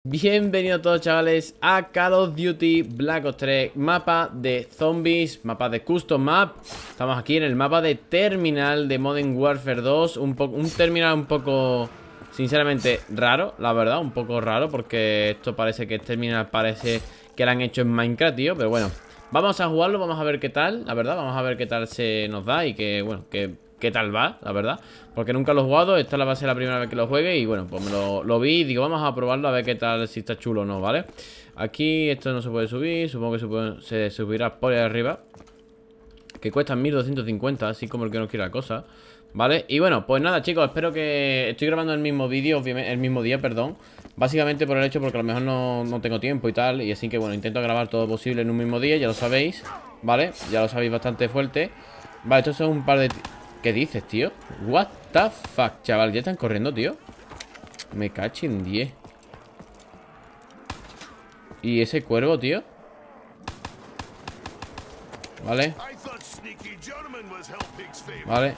Bienvenidos todos, chavales, a Call of Duty Black Ops 3. Mapa de zombies, mapa de custom map. Estamos aquí en el mapa de terminal de Modern Warfare 2. Un terminal un poco, sinceramente, raro, la verdad. Un poco raro porque esto parece que este terminal parece que lo han hecho en Minecraft, tío. Pero bueno, vamos a jugarlo, vamos a ver qué tal, la verdad. Vamos a ver qué tal se nos da y que, bueno, qué tal va, la verdad. Porque nunca lo he jugado, esta va a ser la primera vez que lo juegue. Y bueno, pues lo vi y digo, vamos a probarlo a ver qué tal, si está chulo o no, ¿vale? Aquí esto no se puede subir, supongo que se subirá por ahí arriba, que cuestan 1250, así como el que no quiera la cosa, ¿vale? Y bueno, pues nada, chicos, espero que... Estoy grabando el mismo vídeo, obviamente, el mismo día, perdón. Básicamente por el hecho porque a lo mejor no tengo tiempo y tal. Y así que bueno, intento grabar todo posible en un mismo día, ya lo sabéis, ¿vale? Ya lo sabéis bastante fuerte. Vale, estos son un par de... ¿Qué dices, tío? What the fuck, chaval, ya están corriendo, tío. Me cacho en 10. ¿Y ese cuervo, tío? Vale. Vale.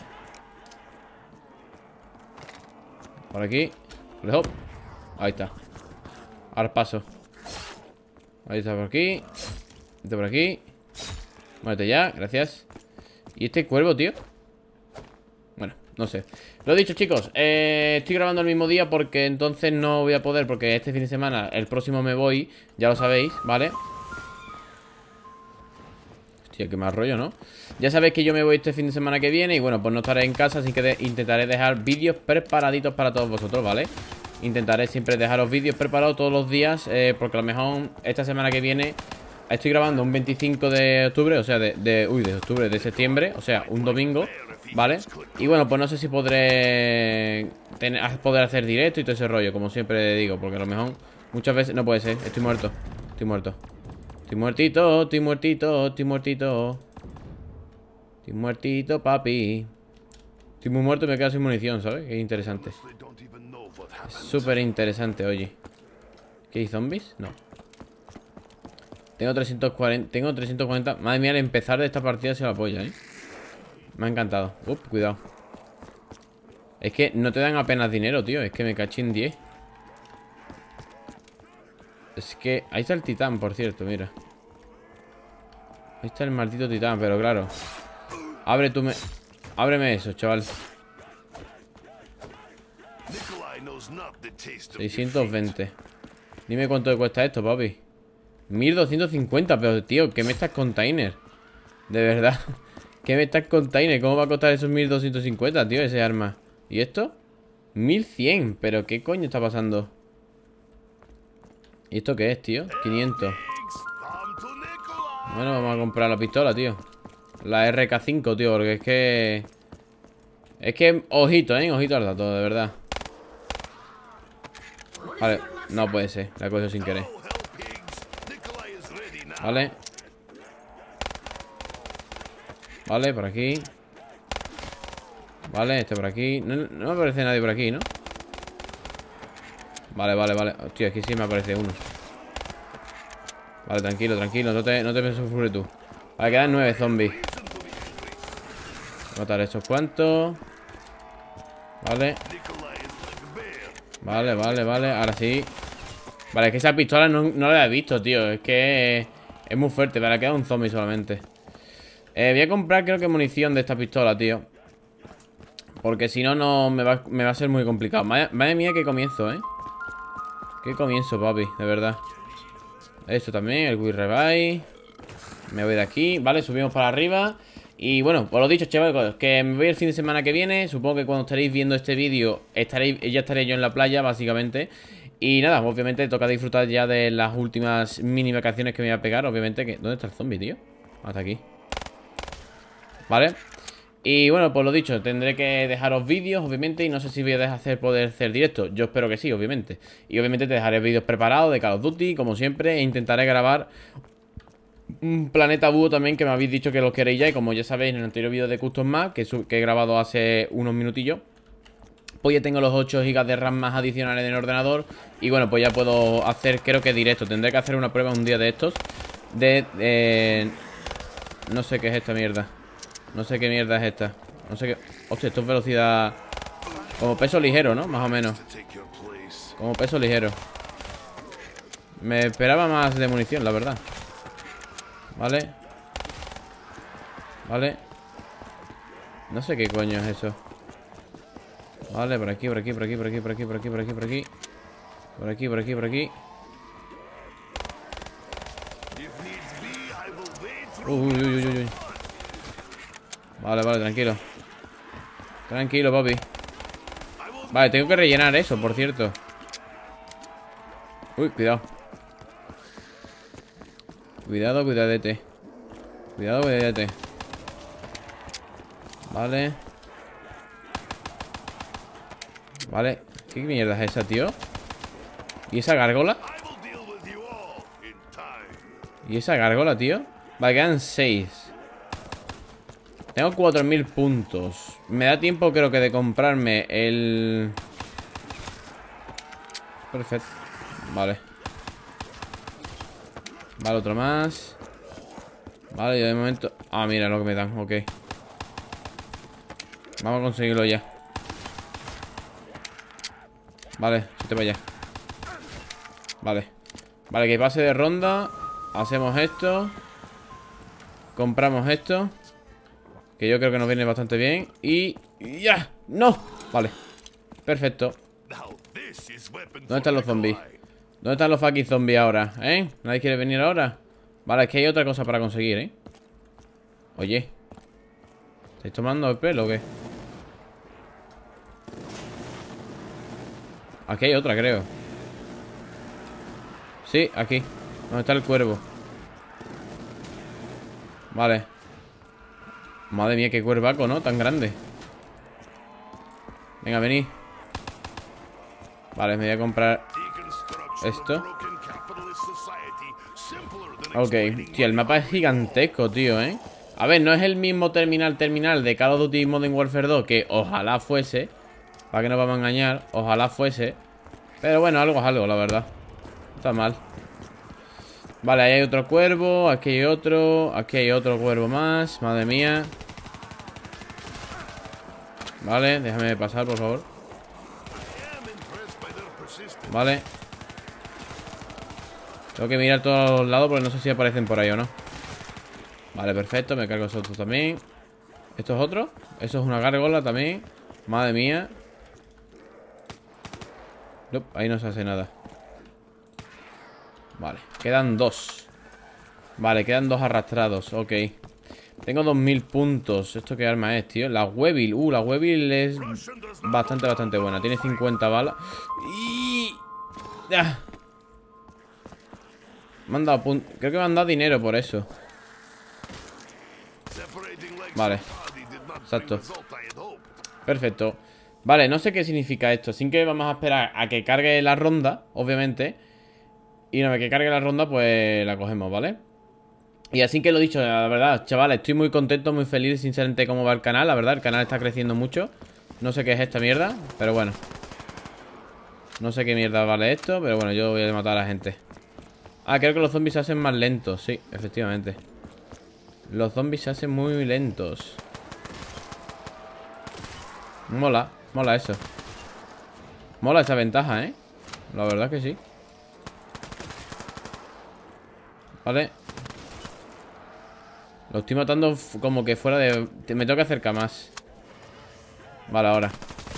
Por aquí. Hop. Ahí está. Ahora paso. Ahí está por aquí. Este por aquí. Muérete ya, gracias. ¿Y este cuervo, tío? Bueno, no sé. Lo dicho, chicos, estoy grabando el mismo día porque entonces no voy a poder. Porque este fin de semana, el próximo me voy. Ya lo sabéis, ¿vale? Hostia, qué más rollo, ¿no? Ya sabéis que yo me voy este fin de semana que viene. Y bueno, pues no estaré en casa, así que intentaré dejar vídeos preparaditos para todos vosotros, ¿vale? Intentaré siempre dejaros vídeos preparados todos los días, porque a lo mejor esta semana que viene estoy grabando un 25 de octubre, o sea, de septiembre, o sea, un domingo, ¿vale? Y bueno, pues no sé si podré poder hacer directo y todo ese rollo, como siempre digo, porque a lo mejor muchas veces no puede ser. Estoy muerto, estoy muerto. Estoy muertito, estoy muertito, estoy muertito. Estoy muertito, papi. Estoy muy muerto y me quedo sin munición, ¿sabes? Qué interesante. Súper interesante, oye. ¿Qué hay, zombies? No. Tengo 340. Madre mía, al empezar de esta partida se la polla, ¿eh? Me ha encantado. Cuidado. Es que no te dan apenas dinero, tío. Es que me caché en 10. Es que... Ahí está el titán, por cierto, mira. Ahí está el maldito titán, pero claro. Ábreme eso, chaval. 620. Dime cuánto te cuesta esto, papi. 1250, pero tío, ¿qué me estás container? De verdad. ¿Qué me estás container? ¿Cómo va a costar esos 1250, tío, ese arma? ¿Y esto? 1100, pero ¿qué coño está pasando? ¿Y esto qué es, tío? 500. Bueno, vamos a comprar la pistola, tío. La RK5, tío, porque es que... Es que, ojito, ojito al dato, de verdad. Vale, no puede ser, la he cogido sin querer. Vale. Vale, por aquí. Vale, este por aquí. No me aparece nadie por aquí, ¿no? Vale. Hostia, aquí sí me aparece uno. Vale, tranquilo, no te sufres tú. Vale, quedan 9 zombies. Matar estos cuantos. Vale. Vale, ahora sí. Vale, es que esa pistola no la he visto, tío. Es que es muy fuerte. Vale, queda un zombie solamente. Voy a comprar, creo que munición de esta pistola, tío. Porque si no, me va a ser muy complicado. Madre mía, qué comienzo, Qué comienzo, papi, de verdad. Esto también, el Quick Revive. Me voy de aquí, vale, subimos para arriba. Y bueno, por lo dicho, chavales, que me voy el fin de semana que viene. Supongo que cuando estaréis viendo este vídeo ya estaré yo en la playa, básicamente. Y nada, obviamente toca disfrutar ya de las últimas mini vacaciones que me voy a pegar. Obviamente que... ¿Dónde está el zombie, tío? Hasta aquí. Vale. Y bueno, pues lo dicho, tendré que dejaros vídeos, obviamente. Y no sé si voy a poder hacer directo. Yo espero que sí, obviamente. Y obviamente te dejaré vídeos preparados de Call of Duty, como siempre. E intentaré grabar un Planeta Búho también, que me habéis dicho que lo queréis ya. Y como ya sabéis, en el anterior vídeo de Custom Map que he grabado hace unos minutillos, pues ya tengo los 8 GB de RAM más adicionales en el ordenador. Y bueno, pues ya puedo hacer, creo que directo. Tendré que hacer una prueba un día de estos no sé qué es esta mierda. No sé qué mierda es esta. No sé qué... Hostia, esto es velocidad... Como peso ligero, ¿no? Más o menos. Como peso ligero. Me esperaba más de munición, la verdad. Vale. Vale. No sé qué coño es eso. Vale, por aquí, por aquí, por aquí, por aquí, por aquí, por aquí, por aquí, por aquí. Por aquí, por aquí, por aquí. Uy, uy, uy, uy, uy. Vale, vale, tranquilo. Tranquilo, papi. Vale, tengo que rellenar eso, por cierto. Uy, cuidado. Cuidado, cuidadete. Cuidado, cuidadete. Vale. Vale. ¿Qué mierda es esa, tío? ¿Y esa gárgola? ¿Y esa gárgola, tío? Vale, quedan 6. Tengo 4000 puntos. Me da tiempo, creo que, de comprarme el... Perfecto. Vale. Vale, otro más. Vale, yo de momento... Ah, mira lo que me dan, ok. Vamos a conseguirlo ya. Vale, vete para allá. Vale. Vale, que pase de ronda. Hacemos esto. Compramos esto, que yo creo que nos viene bastante bien. Y... ¡ya! ¡No! Vale. Perfecto. ¿Dónde están los zombies? ¿Dónde están los fucking zombies ahora? ¿Eh? ¿Nadie quiere venir ahora? Vale, es que hay otra cosa para conseguir, ¿eh? Oye, ¿estáis tomando el pelo o qué? Aquí hay otra, creo. Sí, aquí. ¿Dónde está el cuervo? Vale. Madre mía, qué cuervaco, ¿no? Tan grande. Venga, vení. Vale, me voy a comprar esto. Ok, tío, el mapa es gigantesco, tío, ¿eh? A ver, no es el mismo terminal de Call of Duty Modern Warfare 2, que ojalá fuese. Para que no vamos a engañar, ojalá fuese. Pero bueno, algo es algo, la verdad. No está mal. Vale, ahí hay otro cuervo. Aquí hay otro. Aquí hay otro cuervo más. Madre mía. Vale, déjame pasar, por favor. Vale. Tengo que mirar todos los lados porque no sé si aparecen por ahí o no. Vale, perfecto, me cargo esos otros también. ¿Esto es otro? Eso es una gárgola también. Madre mía. No, ahí no se hace nada. Vale, quedan 2. Vale, quedan 2 arrastrados, ok. Tengo 2000 puntos. ¿Esto qué arma es, tío? La Weevil. La Weevil es bastante buena. Tiene 50 balas. Y... ¡ah! Me han dado puntos. Creo que me han dado dinero por eso. Vale. Exacto. Perfecto. Vale, no sé qué significa esto. Sin que vamos a esperar a que cargue la ronda, obviamente. Y una vez que cargue la ronda, pues la cogemos, ¿vale? Y así que lo dicho, la verdad, chavales, estoy muy contento, muy feliz, sinceramente, cómo va el canal. La verdad, el canal está creciendo mucho. No sé qué es esta mierda, pero bueno. No sé qué mierda vale esto, pero bueno, yo voy a matar a la gente. Ah, creo que los zombies se hacen más lentos. Sí, efectivamente. Los zombies se hacen muy lentos. Mola, mola eso. Mola esa ventaja, ¿eh? La verdad que sí. Vale. Lo estoy matando como que fuera de... Me tengo que acercar más. Vale, ahora.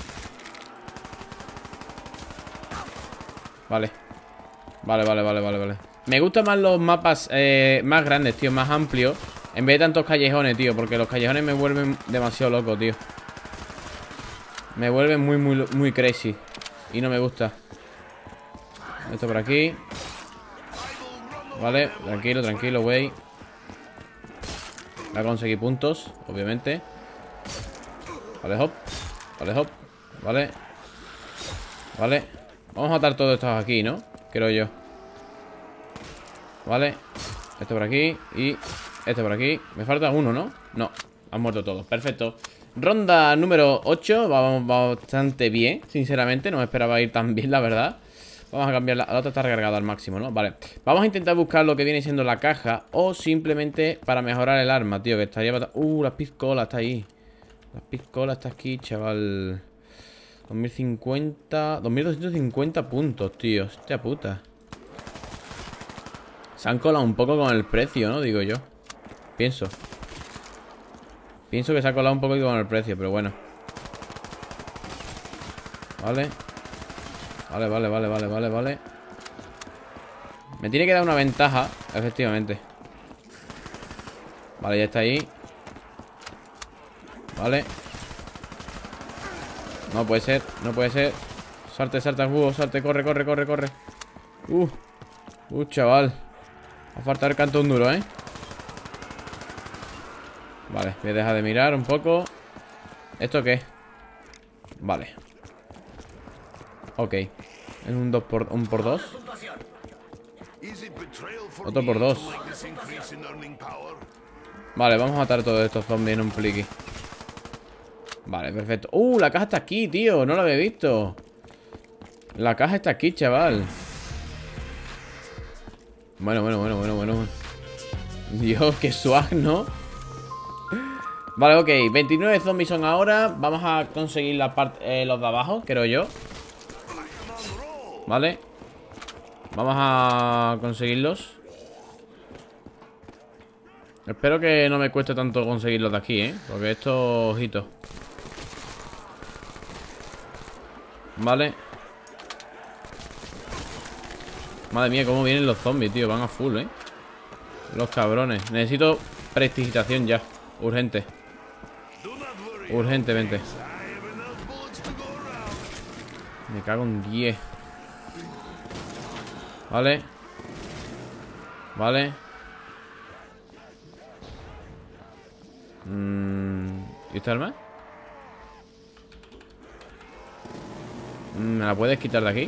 Vale. Vale. Me gustan más los mapas más grandes, tío, más amplios. En vez de tantos callejones, tío. Porque los callejones me vuelven demasiado loco, tío. Me vuelven muy crazy. Y no me gusta. Esto por aquí. Vale, tranquilo, güey. Voy a conseguir puntos, obviamente. Vale, hop. Vale. Vamos a matar todos estos aquí, ¿no? Creo yo. Vale. Este por aquí y este por aquí. Me falta uno, ¿no? No, han muerto todos, perfecto. Ronda número 8. Vamos bastante bien, sinceramente. No me esperaba ir tan bien, la verdad. Vamos a cambiar la otra, está recargada al máximo, ¿no? Vale, vamos a intentar buscar lo que viene siendo la caja. O simplemente para mejorar el arma, tío. Que estaría... la piscola está ahí. La piscola está aquí, chaval. 2050... 2250 puntos, tío. Hostia puta. Se han colado un poco con el precio, ¿no? Digo yo. Pienso que se ha colado un poco con el precio, pero bueno. Vale. Vale. Me tiene que dar una ventaja, efectivamente. Vale, ya está ahí. Vale. No puede ser, no puede ser. Salte, salte, corre. Chaval. Va a faltar el cantón duro, ¿eh? Vale, voy a dejar de mirar un poco. ¿Esto qué? Vale. Ok. Es un 2 por 2. Otro por 2. Vale, vamos a matar todos estos zombies en un pliqui. Vale, perfecto. La caja está aquí, tío. No la había visto. La caja está aquí, chaval. Bueno. Dios, qué swag, ¿no? Vale, ok. 29 zombies son ahora. Vamos a conseguir la parte, los de abajo, creo yo. Vale. Vamos a conseguirlos. Espero que no me cueste tanto conseguirlos de aquí, ¿eh? Porque esto, ojito. Vale. Madre mía, cómo vienen los zombies, tío. Van a full, ¿eh? Los cabrones. Necesito prestigitación ya. Urgente. Urgentemente. Me cago en 10. Vale. Vale. ¿Y esta arma? ¿Me la puedes quitar de aquí?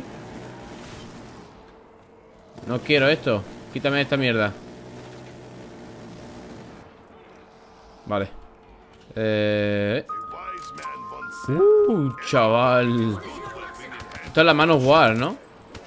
No quiero esto. Quítame esta mierda. Vale. Chaval. Esto es la Manowar, ¿no?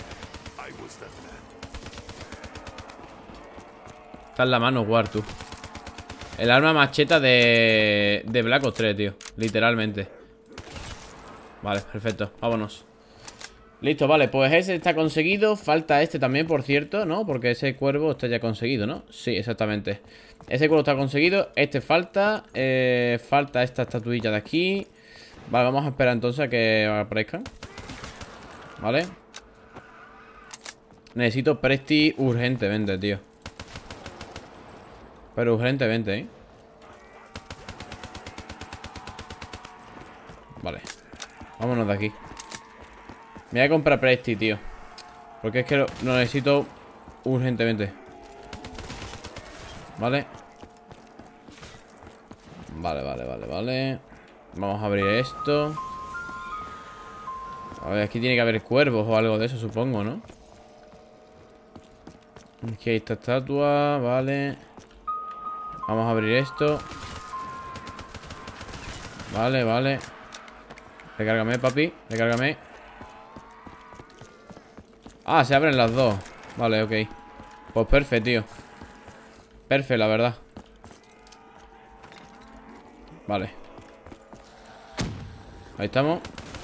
Esta es la Manowar, tú. El arma macheta de Black Ops 3, tío. Literalmente. Vale, perfecto, vámonos. Listo, vale, pues ese está conseguido. Falta este también, por cierto, ¿no? Porque ese cuervo está ya conseguido, ¿no? Sí, exactamente. Ese cuervo está conseguido. Este falta. Falta esta estatuilla de aquí. Vale, vamos a esperar entonces a que aparezcan. Vale. Necesito Presti urgentemente, tío. Pero urgentemente, ¿eh? Vale. Vámonos de aquí. Me voy a comprar Presti, tío. Porque es que lo necesito urgentemente. Vale. Vale. Vamos a abrir esto. A ver, aquí tiene que haber cuervos o algo de eso, supongo, ¿no? Aquí hay esta estatua, vale. Vamos a abrir esto. Vale. Recárgame, papi, recárgame. Ah, se abren las dos. Vale, ok. Pues perfecto, tío. Perfecto, la verdad. Vale. Ahí estamos.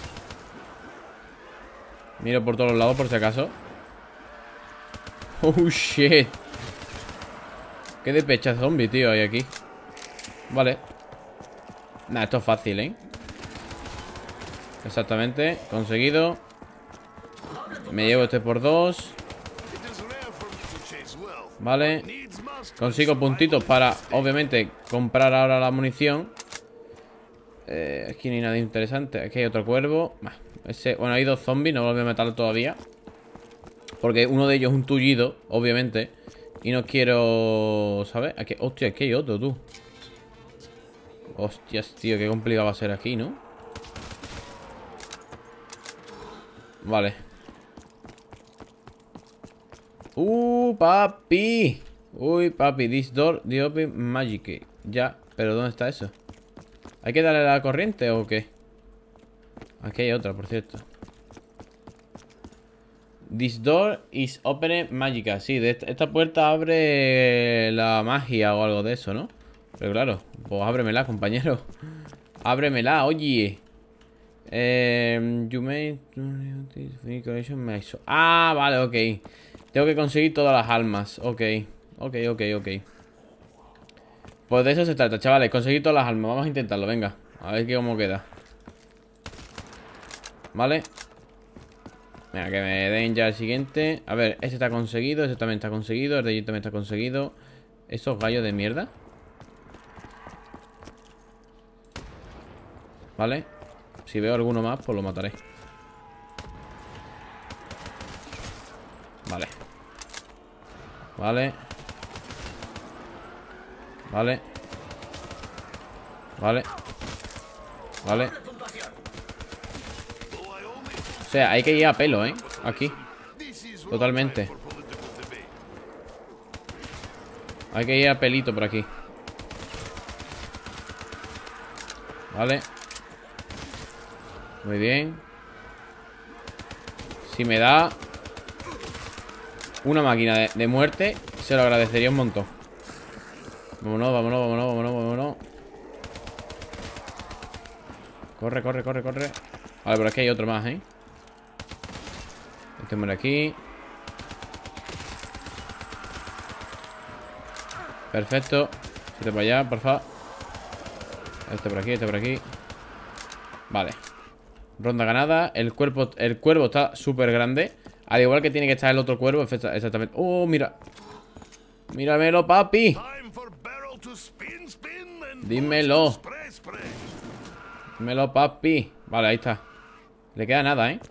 Miro por todos los lados por si acaso. Oh, shit. Qué de pecha zombie, tío, hay aquí. Vale. Nah, esto es fácil, ¿eh? Exactamente, conseguido. Me llevo este por 2. Vale. Consigo puntitos para, obviamente, comprar ahora la munición. Aquí no hay nada interesante. Aquí hay otro cuervo. Bueno, hay 2 zombies, no los voy a matar todavía. Porque uno de ellos es un tullido, obviamente. Y no quiero... ¿Sabes? Aquí... Hostia, aquí hay otro, tú. Hostias, tío, qué complicado va a ser aquí, ¿no? Vale. Papi. Uy, papi, this door, the open magic. Ya, pero ¿dónde está eso? ¿Hay que darle a la corriente o qué? Aquí hay otra, por cierto. This door is open magica. Sí, esta puerta abre la magia o algo de eso, ¿no? Pero claro, pues ábremela, compañero. Ábremela, oye. You may... Ah, vale, ok. Tengo que conseguir todas las almas. Ok. Pues de eso se trata, chavales. Conseguir todas las almas. Vamos a intentarlo, venga. A ver cómo queda. Vale. Venga, que me den ya el siguiente. A ver, este está conseguido. Este también está conseguido. El de allí también está conseguido. Esos gallos de mierda. Vale. Si veo alguno más, pues lo mataré. Vale. Vale. Vale. Vale. Vale. O sea, hay que ir a pelo, ¿eh? Aquí. Totalmente. Hay que ir a pelito por aquí. Vale. Muy bien. Si me da una máquina de muerte, se lo agradecería un montón. Vámonos, vámonos, vámonos, vámonos, vámonos. Corre, corre, corre, corre. Vale, por aquí hay otro más, ¿eh? Este muere aquí. Perfecto. Este para allá, por favor. Este por aquí, este por aquí. Vale. Ronda ganada. El cuervo está súper grande. Al igual que tiene que estar el otro cuervo. Exactamente. Oh, mira. Míramelo, papi. Dímelo. Dímelo, papi. Vale, ahí está. Le queda nada, ¿eh?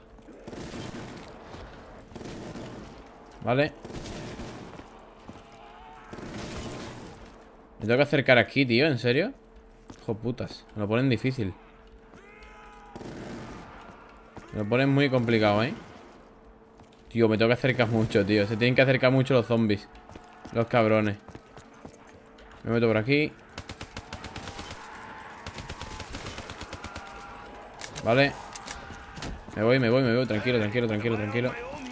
Vale. Me tengo que acercar aquí, tío. ¿En serio? Hijo putas. Me lo ponen difícil. Me lo ponen muy complicado, ¿eh? Tío, me tengo que acercar mucho, tío. Se tienen que acercar mucho los zombies. Los cabrones. Me meto por aquí. Vale. Me voy. Tranquilo, tranquilo, tranquilo, tranquilo.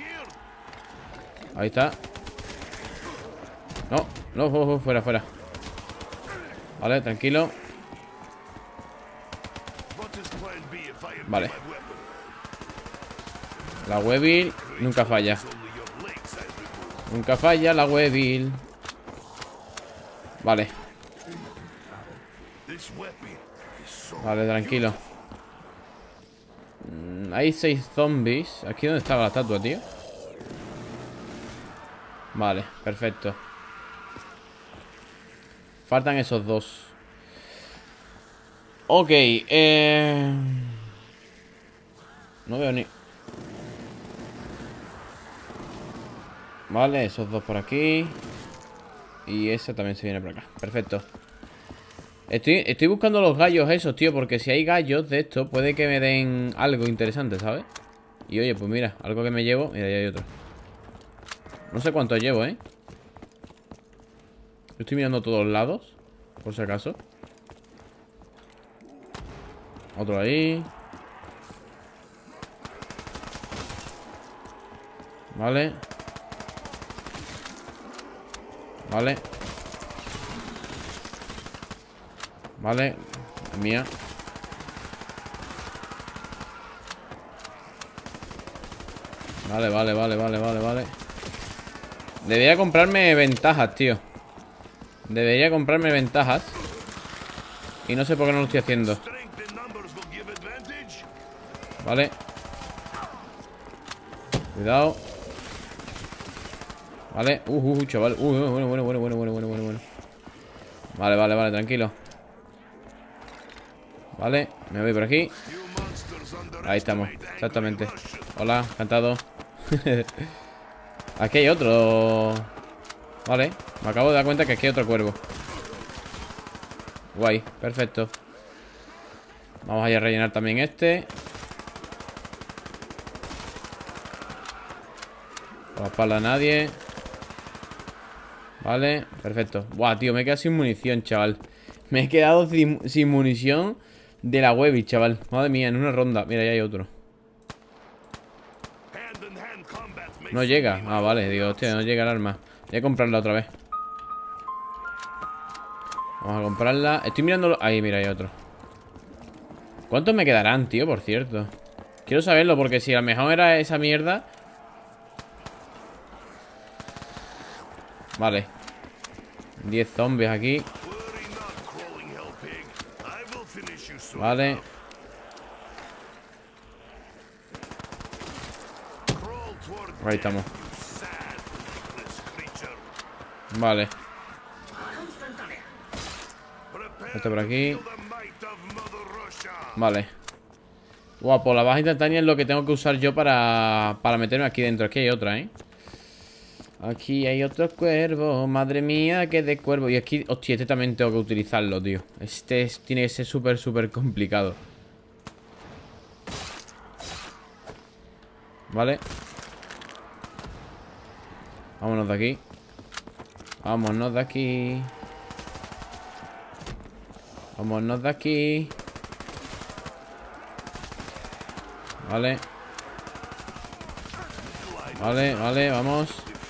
Ahí está. No, no, fuera, fuera. Vale, tranquilo. Vale. La Weevil nunca falla. Nunca falla la Weevil. Vale. Vale, tranquilo. Hay 6 zombies. ¿Aquí donde estaba la estatua, tío? Vale, perfecto. Faltan esos 2. Ok, no veo ni... Vale, esos 2 por aquí. Y ese también se viene por acá. Perfecto. Estoy buscando los gallos esos, tío. Porque si hay gallos de esto, puede que me den algo interesante, ¿sabes? Y oye, pues mira, algo que me llevo. Mira, ahí hay otro. No sé cuánto llevo, ¿eh? Estoy mirando a todos lados, por si acaso. Otro ahí. Vale. Vale. Vale. Es mía. Vale, vale, vale, vale, vale, vale. Debería comprarme ventajas, tío. Debería comprarme ventajas. Y no sé por qué no lo estoy haciendo. Vale. Cuidado. Vale. Chaval. Bueno. Vale, vale, vale, tranquilo. Vale, me voy por aquí. Ahí estamos, exactamente. Hola, encantado. Aquí hay otro. Vale, me acabo de dar cuenta que aquí hay otro cuervo. Guay, perfecto. Vamos a ir a rellenar también este. Por la espalda a nadie. Vale, perfecto. Buah, tío, me he quedado sin munición, chaval. Me he quedado sin munición de la Weevil, chaval. Madre mía, en una ronda. Mira, ya hay otro. No llega. Ah, vale, digo, hostia, no llega el arma. Voy a comprarla otra vez. Vamos a comprarla. Estoy mirándolo. Ahí, mira, hay otro. ¿Cuántos me quedarán, tío, por cierto? Quiero saberlo, porque si a lo mejor era esa mierda. Vale. 10 zombies aquí. Vale. Ahí estamos. Vale. Este por aquí. Vale. Guapo, la baja instantánea es lo que tengo que usar yo para meterme aquí dentro. Aquí hay otra, ¿eh? Aquí hay otro cuervo. Madre mía, que de cuervo. Y aquí, hostia, este también tengo que utilizarlo, tío. Tiene que ser súper, súper complicado. Vale. Vámonos de aquí. Vámonos de aquí. Vámonos de aquí. Vale. Vale, vale, vamos.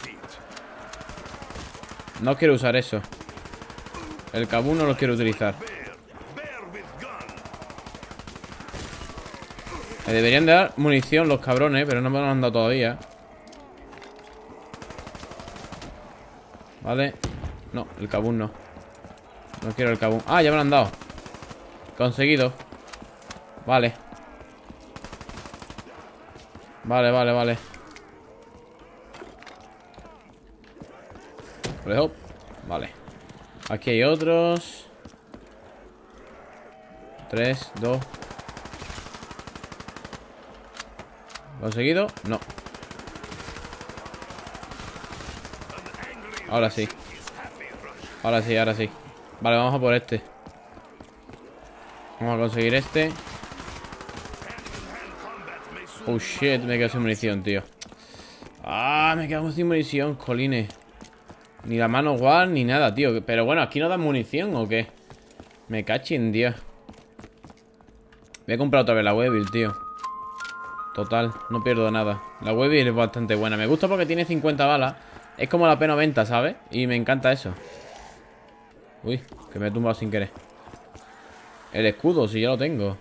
No quiero usar eso. El kabum no lo quiero utilizar. Me deberían de dar munición los cabrones, pero no me lo han dado todavía. Vale. No, el kabum no. No quiero el kabum. Ah, ya me lo han dado. Conseguido. Vale. Vale, vale, vale. Vale. Aquí hay otros. 3, 2. ¿Conseguido? No. Ahora sí. Ahora sí, ahora sí. Vale, vamos a por este. Vamos a conseguir este. Oh shit, me quedo sin munición, tío. Ah, me quedo sin munición, colines. Ni la mano guard ni nada, tío. Pero bueno, ¿aquí no dan munición o qué? Me cachín, Dios. Voy a comprar otra vez la Weevil, tío. Total, no pierdo nada. La Weevil es bastante buena. Me gusta porque tiene 50 balas. Es como la P90, ¿sabes? Y me encanta eso. Uy, que me he tumbado sin querer. El escudo, si ya lo tengo.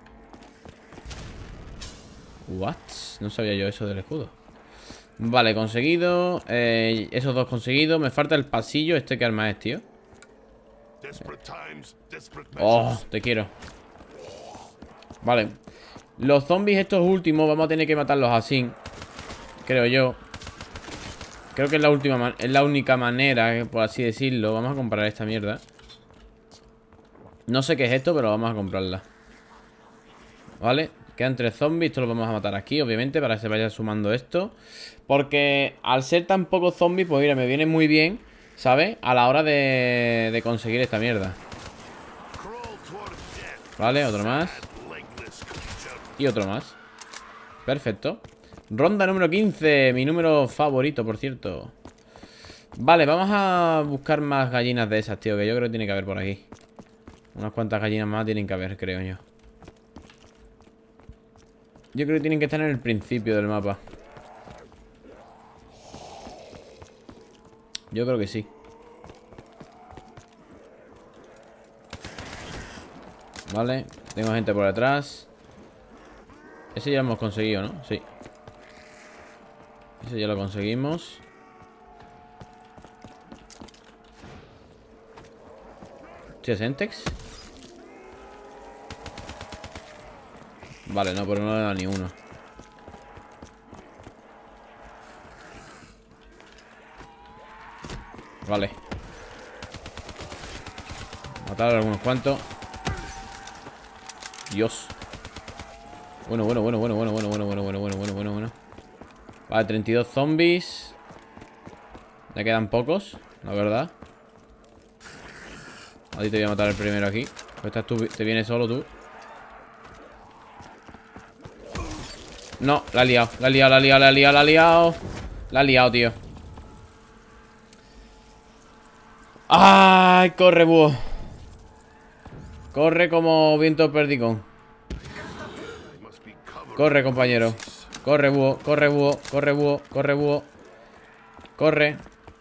What? No sabía yo eso del escudo. Vale, conseguido. Esos dos conseguidos. Me falta el pasillo. ¿Este qué arma es, tío? Oh, te quiero. Vale. Los zombies estos últimos vamos a tener que matarlos así. Creo yo. Creo que es la única manera, por así decirlo. Vamos a comprar esta mierda. No sé qué es esto, pero vamos a comprarla. Vale. Quedan 3 zombies. Esto lo vamos a matar aquí, obviamente, para que se vaya sumando esto. Porque al ser tan pocos zombies, pues mira, me viene muy bien, ¿sabes? A la hora de conseguir esta mierda. Vale, otro más. Y otro más. Perfecto. Ronda número 15. Mi número favorito, por cierto. Vale, vamos a buscar más gallinas de esas, tío. Que yo creo que tiene que haber por aquí. Unas cuantas gallinas más tienen que haber, creo yo. Yo creo que tienen que estar en el principio del mapa. Yo creo que sí. Vale, tengo gente por detrás. Ese ya lo hemos conseguido, ¿no? Sí. Ese ya lo conseguimos. ¿Sí es Entex? Vale, no, pero no le da ni uno. Vale. Matar a algunos cuantos. Dios. Bueno. Vale, 32 zombies. Me quedan pocos, la verdad. A ti te voy a matar el primero aquí. Pues estás tú, te vienes solo tú. No, la ha liado, la ha liado, tío. ¡Ay! Corre, búho. Corre como viento perdigón. Corre, compañero. Corre, búho, corre, búho, corre, búho, corre, búho. Corre.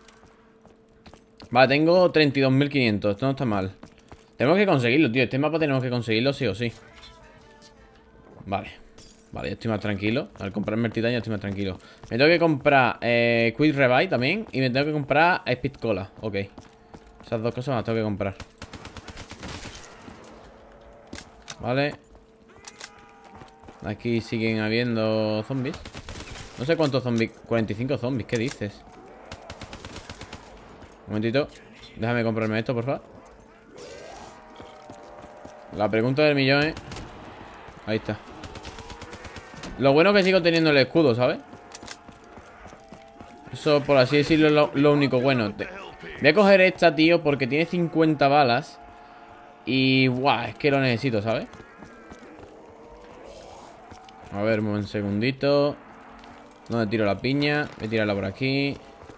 Vale, tengo 32.500. Esto no está mal. Tenemos que conseguirlo, tío. Este mapa tenemos que conseguirlo sí o sí. Vale. Vale, ya estoy más tranquilo. Al comprarme el titanio estoy más tranquilo. Me tengo que comprar Quick Revive también. Y me tengo que comprar Speed Cola. Ok. Esas dos cosas me las tengo que comprar. Vale. Aquí siguen habiendo zombies. No sé cuántos zombies. 45 zombies, ¿qué dices? Un momentito. Déjame comprarme esto, por favor. La pregunta del millón, ¿eh? Ahí está. Lo bueno es que sigo teniendo el escudo, ¿sabes? Eso, por así decirlo, es lo único bueno. Voy a coger esta, tío, porque tiene 50 balas. Y, guau, es que lo necesito, ¿sabes? A ver, un segundito. ¿Dónde tiro la piña? Voy a tirarla por aquí.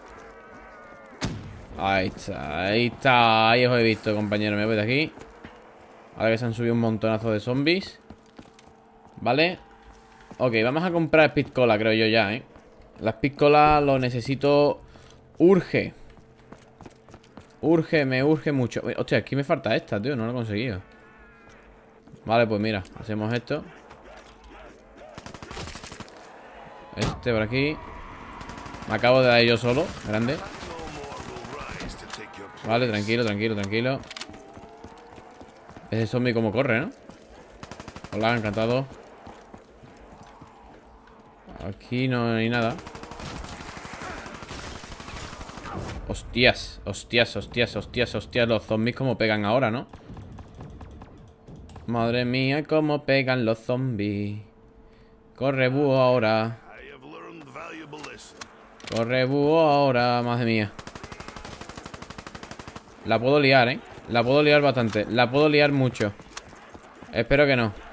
Ahí está, ahí está. Ahí os he visto, compañero. Me voy de aquí. Ahora que se han subido un montonazo de zombies. Vale. Ok, vamos a comprar Speed Cola, creo yo ya, ¿eh? La Speed Cola lo necesito. Urge. Urge, me urge mucho. Hostia, aquí me falta esta, tío. No lo he conseguido. Vale, pues mira, hacemos esto. Este por aquí. Me acabo de dar yo solo. Grande. Vale, tranquilo, tranquilo, tranquilo. Ese zombie como corre, ¿no? Hola, encantado. Aquí no hay nada. Hostias, hostias, hostias, hostias, hostias. Los zombies como pegan ahora, ¿no? Madre mía, cómo pegan los zombies. Corre, búho, ahora. Corre, búho, ahora. Madre mía. La puedo liar, ¿eh? La puedo liar bastante. La puedo liar mucho. Espero que no.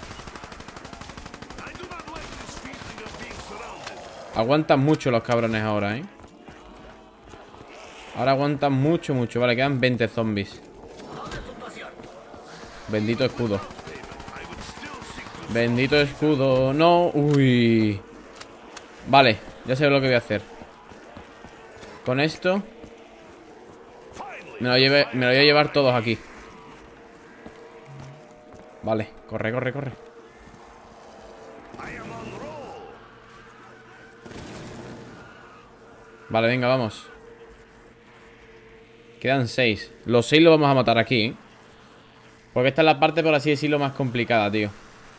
Aguantan mucho los cabrones ahora, ¿eh? Ahora aguantan mucho, mucho. Vale, quedan 20 zombies. Bendito escudo. Bendito escudo. No, uy. Vale, ya sé lo que voy a hacer. Con esto me lo voy a llevar todos aquí. Vale, corre, corre, corre. Vale, venga, vamos. Quedan 6. Los 6 los vamos a matar aquí, ¿eh? Porque esta es la parte, por así decirlo, más complicada, tío.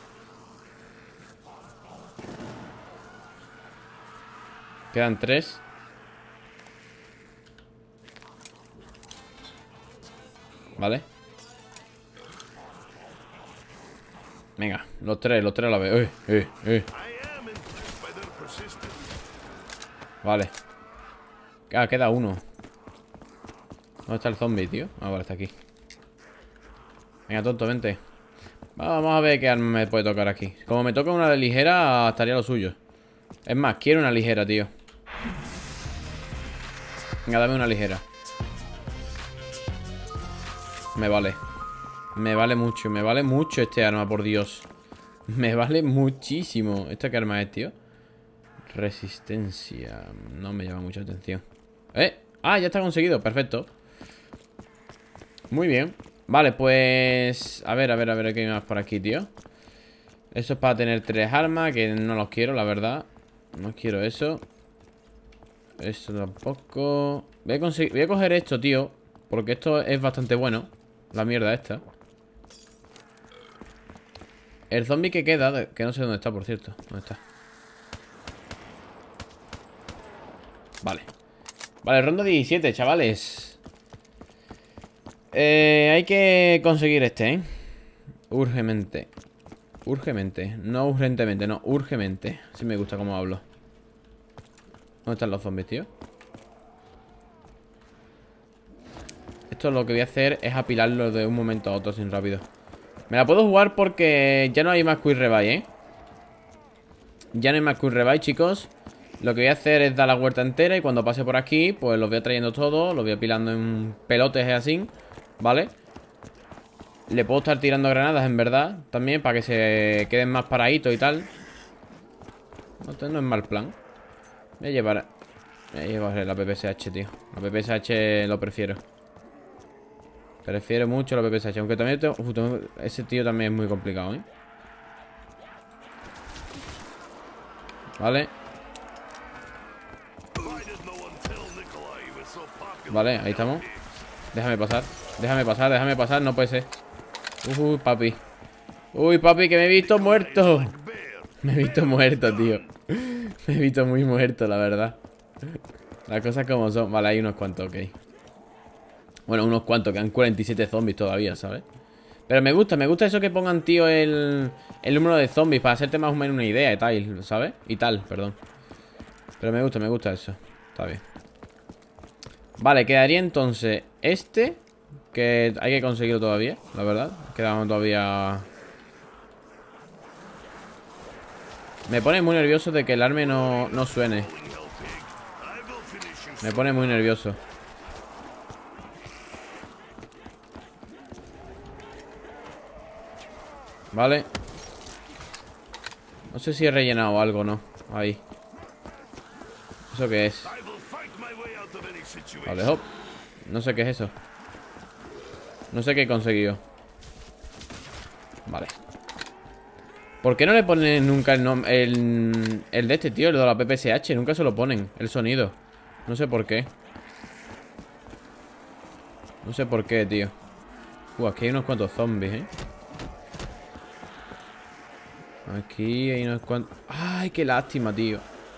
Quedan 3. Vale. Venga, los tres a la vez. Vale. Ah, queda uno. ¿Dónde está el zombie, tío? Ah, vale, está aquí. Venga, tonto, vente. Vamos a ver qué arma me puede tocar aquí. Como me toca una de ligera, estaría lo suyo. Es más, quiero una ligera, tío. Venga, dame una ligera. Me vale. Me vale mucho este arma, por Dios. Me vale muchísimo. ¿Esto qué arma es, tío? Resistencia. No me llama mucha atención. Ah, ya está conseguido, perfecto. Muy bien. Vale, pues... A ver, ¿qué hay más por aquí, tío? Eso es para tener 3 armas, que no los quiero, la verdad. No quiero eso. Esto tampoco. Voy a coger esto, tío, porque esto es bastante bueno. La mierda esta. El zombie que queda, que no sé dónde está, por cierto. ¿Dónde está? Vale. Vale, ronda 17, chavales. Hay que conseguir este, ¿eh? Urgentemente. Urgentemente. No urgentemente, no, urgentemente. Sí me gusta cómo hablo. ¿Dónde están los zombies, tío? Esto lo que voy a hacer es apilarlo de un momento a otro sin rápido. Me la puedo jugar porque ya no hay más Quick Revive, ¿eh? Ya no hay más Quick Revive, chicos. Lo que voy a hacer es dar la vuelta entera y cuando pase por aquí, pues los voy trayendo todos. Los voy apilando en pelotes así, ¿vale? Le puedo estar tirando granadas, en verdad, también, para que se queden más paraditos y tal. No es mal plan. Voy a llevar la PPSH, tío. La PPSH lo prefiero. Prefiero mucho la PPSH. Aunque también ese tío también es muy complicado, ¿eh? Vale. Vale, ahí estamos. Déjame pasar. Déjame pasar, déjame pasar. No puede ser. Uy, papi. Uy, papi, que me he visto muerto. Me he visto muerto, tío. Me he visto muy muerto, la verdad. Las cosas como son. Vale, hay unos cuantos, ok. Bueno, unos cuantos, quedan 47 zombies todavía, ¿sabes? Pero me gusta eso que pongan, tío, el número de zombies para hacerte más o menos una idea y tal, ¿sabes? Y tal, perdón. Pero me gusta eso. Está bien. Vale, quedaría entonces este, que hay que conseguirlo todavía, la verdad. Quedamos todavía... Me pone muy nervioso de que el arme no suene. Me pone muy nervioso. Vale. No sé si he rellenado algo o no. Ahí. ¿Eso qué es? Vale, hop. No sé qué es eso. No sé qué he conseguido. Vale. ¿Por qué no le ponen nunca el nombre? El de este, tío, el de la PPSH. Nunca se lo ponen, el sonido. No sé por qué. No sé por qué, tío. Aquí hay unos cuantos zombies, ¿eh? Aquí hay unos cuantos... ¡Ay, qué lástima, tío!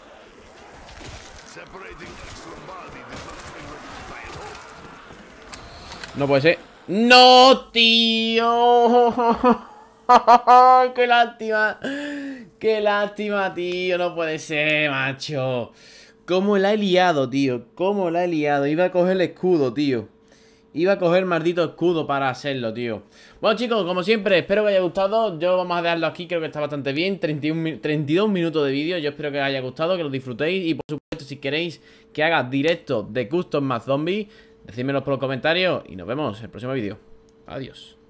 No puede ser. ¡No, tío! ¡Qué lástima! ¡Qué lástima, tío! No puede ser, macho. ¿Cómo la he liado, tío? ¿Cómo la he liado? Iba a coger el escudo, tío. Iba a coger el maldito escudo para hacerlo, tío. Bueno, chicos, como siempre, espero que os haya gustado. Yo vamos a dejarlo aquí, creo que está bastante bien. 32 minutos de vídeo. Yo espero que os haya gustado, que lo disfrutéis. Y por supuesto, si queréis que haga directo de Custom más Zombies, decídmelo por los comentarios. Y nos vemos en el próximo vídeo. Adiós.